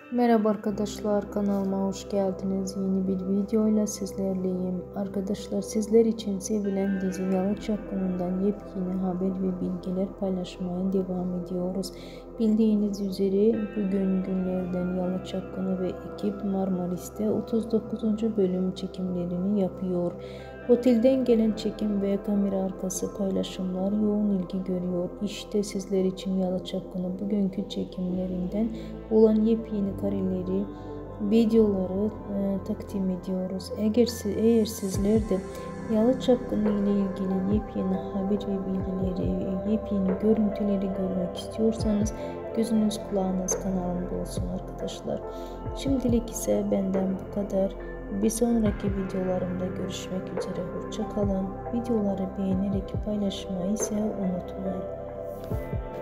Merhaba arkadaşlar, kanalıma hoş geldiniz. Yeni bir videoyla sizlerleyim. Arkadaşlar, sizler için sevilen dizi Yalı Çapkını'ndan yepyeni haber ve bilgiler paylaşmaya devam ediyoruz. Bildiğiniz üzere bugün günlerden Yalı Çapkını ve ekip Marmaris'te 39. bölüm çekimlerini yapıyor. Otelden gelen çekim ve kamera arkası paylaşımlar yoğun ilgi görüyor. İşte sizler için Yalı Çapkını bugünkü çekimlerinden olan yepyeni kareleri, videoları takdim ediyoruz. Eğer sizler de Yalı Çapkını ile ilgili yepyeni haber ve bilgileri, yepyeni görüntüleri görmek istiyorsanız gözünüz kulağınız kanalımda olsun arkadaşlar. Şimdilik ise benden bu kadar. Bir sonraki videolarımda görüşmek üzere. Hoşça kalın. Videoları beğenerek paylaşmayı ise unutmayın.